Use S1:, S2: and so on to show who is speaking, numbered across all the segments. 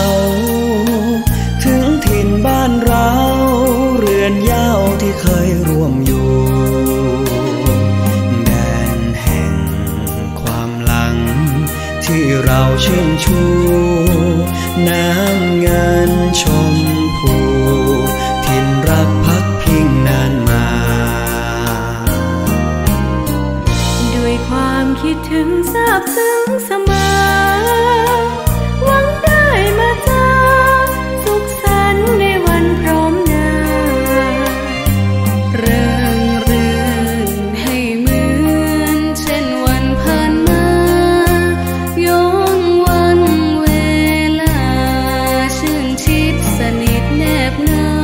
S1: ถึงถิ่นบ้านเราเรือนเหย้าที่เคยร่วมอยู่แดนแห่งความหลังที่เราชื่นชูน้ำเงินชมพูถิ่นรักพักพิงนานมา
S2: ด้วยความคิดถึงซาบซึ้งเสมอหวังได้มาเจอสุขสันต์ในวันพร้อมหน้าเริงรื่นให้เหมือนเช่นวันผ่านมาย้อนวันเวลาชื่นชิดสนิทแนบเงา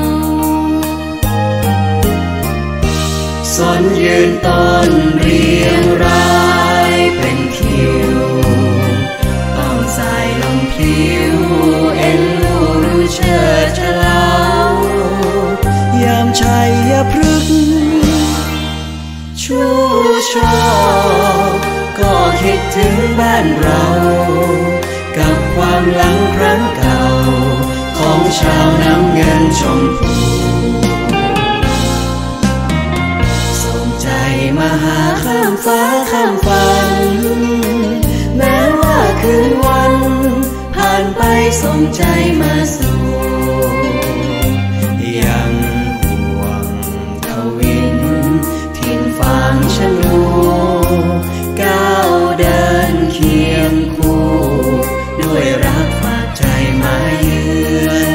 S1: สนยืนต้นเรียงรายเป็นคิวต้องสายลมผิวเอ็นลูรู้เชิดฉลาวยามชัยพฤกษ์ชูชกก็คิดถึงบ้านเรากับความหลังครั้งเก่าของชาวน้ำเงินชมพูมาหาข้ามฟ้าข้ามฝันแม้ว่าคืนวันผ่านไปส่งใจมาสู่ยังห่วงทวินถิ่นฟางชะนูก้าวเดินเคียงคู่ด้วยรักฝากใจมาเยือน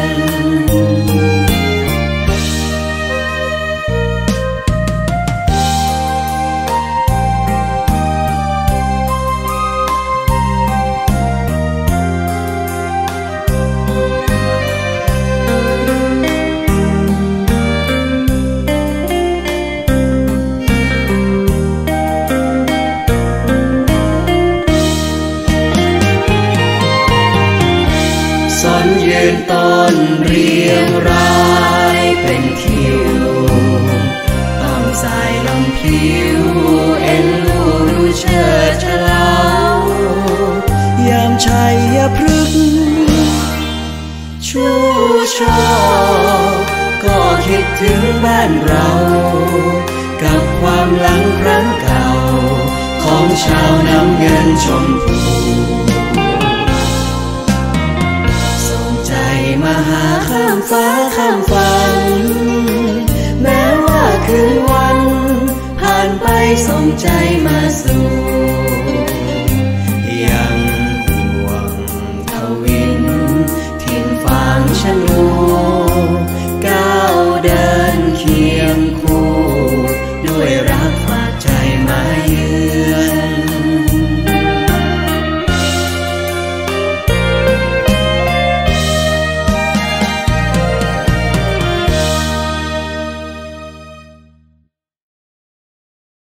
S1: ยืนต้นเรียงรายเป็นคิวต้องสายลมผิวเอ็นลูรู้เชิดฉลาวยามชัยพฤกษ์ชูชกก็คิดถึงบ้านเรากับความหลังครั้งเก่าของชาวน้ำเงินชมพูมาหาข้ามฟ้าข้ามฝันแม้ว่าคืนวันผ่านไปส่งใจมาสู่